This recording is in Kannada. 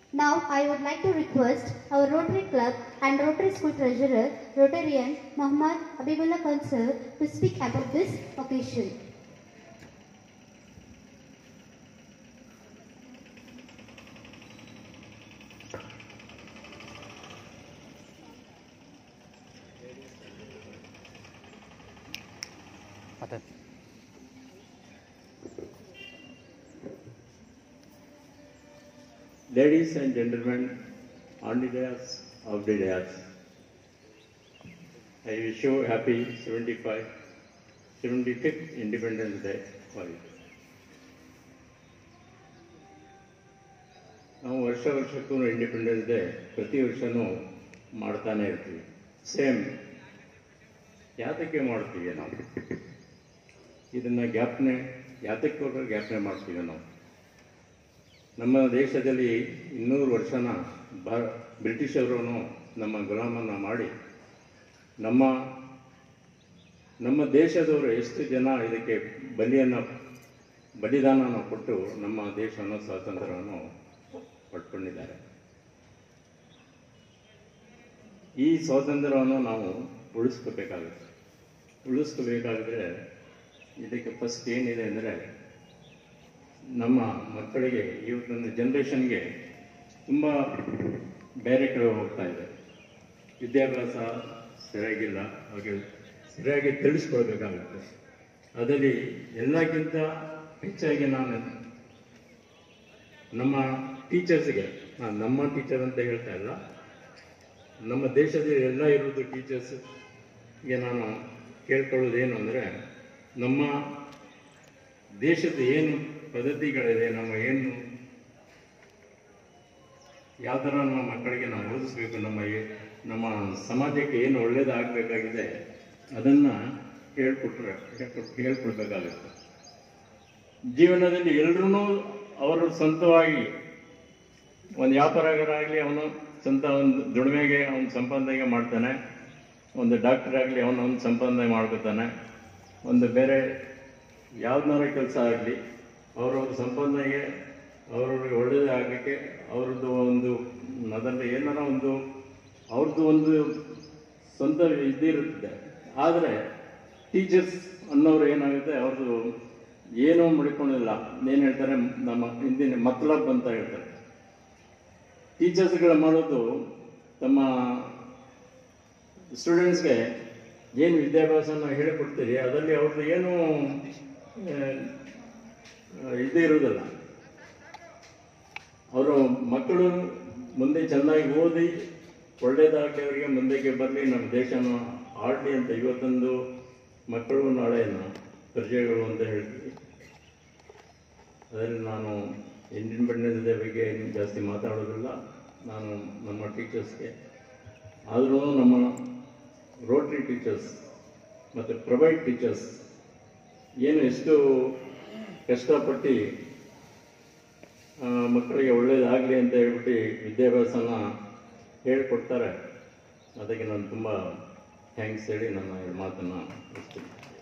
Now I would like to request our Rotary Club and Rotary School Treasurer, Rotarian Muhammad Habibullah Khan sir, to speak about this occasion. Ladies and gentlemen, on the dais of the dais, I wish you happy 75th Independence Day for you. ನಾವು ವರ್ಷಕ್ಕೂ ಇಂಡಿಪೆಂಡೆನ್ಸ್ ಡೇ ಪ್ರತಿ ವರ್ಷವೂ ಮಾಡ್ತಾನೆ ಇರ್ತೀವಿ. ಸೇಮ್ ಯಾತಕ್ಕೆ ಮಾಡ್ತೀವಿ ನಾವು ಇದನ್ನು ಯಾತಕ್ಕೆ ಮಾಡ್ತೀವಿ ನಾವು. ನಮ್ಮ ದೇಶದಲ್ಲಿ 200 ವರ್ಷನ ಬ್ರಿಟಿಷರು ನಮ್ಮ ಗುಲಾಮನ್ನು ಮಾಡಿ ನಮ್ಮ ದೇಶದವರು ಎಷ್ಟು ಜನ ಇದಕ್ಕೆ ಬಲಿದಾನವನ್ನು ಕೊಟ್ಟು ನಮ್ಮ ದೇಶವನ್ನು ಸ್ವಾತಂತ್ರ್ಯವನ್ನು ಪಡ್ಕೊಂಡಿದ್ದಾರೆ. ಈ ಸ್ವಾತಂತ್ರ್ಯವನ್ನು ನಾವು ಉಳಿಸ್ಕೋಬೇಕಾದ್ರೆ ಇದಕ್ಕೆ ಫಸ್ಟ್ ಏನಿದೆ ಅಂದರೆ ನಮ್ಮ ಮಕ್ಕಳಿಗೆ ಇವತ್ತೊಂದು ಜನ್ರೇಷನ್ಗೆ ತುಂಬ ಬೇರೆ ಕಡೆ ಹೋಗ್ತಾ ಇದೆ. ವಿದ್ಯಾಭ್ಯಾಸ ಸರಿಯಾಗಿಲ್ಲ, ಹಾಗೆ ಸರಿಯಾಗಿ ತಿಳಿಸ್ಕೊಳ್ಬೇಕಾಗುತ್ತೆ. ಅದರಲ್ಲಿ ಎಲ್ಲಕ್ಕಿಂತ ಹೆಚ್ಚಾಗಿ ನಾನು ನಮ್ಮ ಟೀಚರ್ಸ್ಗೆ, ನಮ್ಮ ಟೀಚರ್ ಅಂತ ಹೇಳ್ತಾ ಇಲ್ಲ, ನಮ್ಮ ದೇಶದಲ್ಲಿ ಎಲ್ಲ ಇರೋದು ಟೀಚರ್ಸ್ಗೆ ನಾನು ಕೇಳ್ಕೊಳ್ಳೋದೇನು ಅಂದರೆ, ನಮ್ಮ ದೇಶದ ಏನು ಪದ್ಧತಿಗಳಿದೆ, ಯಾವ ಥರ ನಮ್ಮ ಮಕ್ಕಳಿಗೆ ನಾವು ಓದಿಸ್ಬೇಕು, ನಮ್ಮ ಸಮಾಜಕ್ಕೆ ಏನು ಒಳ್ಳೇದಾಗಬೇಕಾಗಿದೆ ಅದನ್ನು ಹೇಳ್ಕೊಡ್ಬೇಕಾಗುತ್ತೆ. ಜೀವನದಲ್ಲಿ ಎಲ್ಲರೂ ಅವರು ಸ್ವಂತವಾಗಿ ಒಂದು ವ್ಯಾಪಾರಗಾರ ಆಗಲಿ, ಅವನು ಸ್ವಂತ ಒಂದು ದುಡಿಮೆಗೆ ಅವನು ಸಂಪಾದನೆ ಮಾಡ್ತಾನೆ, ಒಂದು ಡಾಕ್ಟರ್ ಆಗಲಿ ಅವನು ಸಂಪಾದನೆ ಮಾಡ್ಕೊತಾನೆ, ಒಂದು ಬೇರೆ ಯಾವ್ದಾರ ಕೆಲಸ ಆಗಲಿ ಅವರವ್ರ ಸಂಪಾದನೆಗೆ ಅವ್ರವ್ರಿಗೆ ಒಳ್ಳೆಯದೇ ಆಗಲಿಕ್ಕೆ ಅವ್ರದ್ದು ಒಂದು ಅದರಲ್ಲಿ ಏನಾರ ಅವ್ರದ್ದು ಒಂದು ಸ್ವಂತ ಇದಿರುತ್ತೆ. ಆದರೆ ಟೀಚರ್ಸ್ ಅನ್ನೋರು ಏನಾಗುತ್ತೆ, ಅವ್ರದ್ದು ಏನೂ ಮಡಿಕೊಂಡಿಲ್ಲ. ಏನು ಹೇಳ್ತಾರೆ, ನಮ್ಮ ಹಿಂದಿನ ಮತ್ಲಬ್ ಅಂತ ಹೇಳ್ತಾರೆ. ಟೀಚರ್ಸ್ಗಳು ಮಾಡೋದು ತಮ್ಮ ಸ್ಟೂಡೆಂಟ್ಸ್ಗೆ ಏನು ವಿದ್ಯಾಭ್ಯಾಸನ ಹೇಳಿಕೊಡ್ತೀರಿ ಅದರಲ್ಲಿ ಅವ್ರದ್ದು ಏನೂ ಇದೇ ಇರೋದಿಲ್ಲ. ಅವರು ಮಕ್ಕಳು ಮುಂದೆ ಚೆನ್ನಾಗಿ ಓದಿ ಒಳ್ಳೆಯದಾಗಲಿ, ಅವರಿಗೆ ಮುಂದಕ್ಕೆ ಬರಲಿ, ನಮ್ಮ ದೇಶನ ಆಡಲಿ ಅಂತ ಇವತ್ತೊಂದು ಮಕ್ಕಳು ನಾಳೆಯನ್ನು ಪ್ರಜೆಗಳು ಅಂತ ಹೇಳ್ತೀವಿ. ಅದರಲ್ಲಿ ನಾನು ಇಂಡಿಪೆಂಡೆನ್ಸ್ ಡೇ ಬಗ್ಗೆ ಜಾಸ್ತಿ ಮಾತಾಡೋದಿಲ್ಲ. ನಾನು ನಮ್ಮ ಟೀಚರ್ಸ್ಗೆ, ಆದರೂ ನಮ್ಮ ರೋಟ್ರಿ ಟೀಚರ್ಸ್ ಮತ್ತು ಪ್ರೈವೇಟ್ ಟೀಚರ್ಸ್ ಏನು ಎಷ್ಟು ಕಷ್ಟಪಟ್ಟು ಮಕ್ಕಳಿಗೆ ಒಳ್ಳೆಯದಾಗಲಿ ಅಂತ ಹೇಳ್ಬಿಟ್ಟು ವಿದ್ಯಾಭ್ಯಾಸನ ಹೇಳ್ಕೊಡ್ತಾರೆ. ಅದಕ್ಕೆ ನಾನು ತುಂಬ ಥ್ಯಾಂಕ್ಸ್ ಹೇಳಿ ನನ್ನ ಮಾತನ್ನು ಮುಗಿಸ್ತೀನಿ.